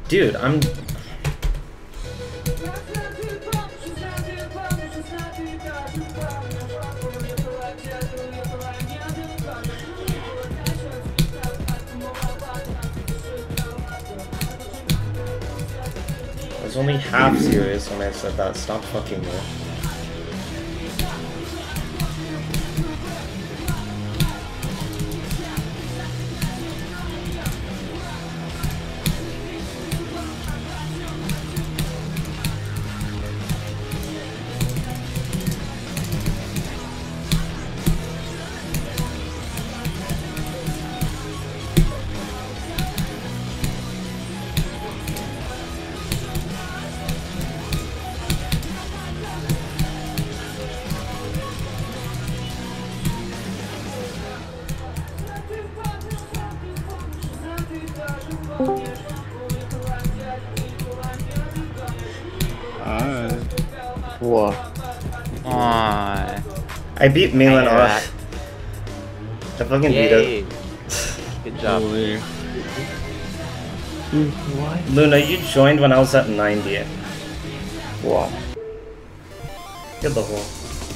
Dude, I'm... I was only half serious when I said that. Stop fucking me. What? I beat Lin A. I fucking beat it. Good job. What? Luna, you joined when I was at 90. Wow. Get the hole.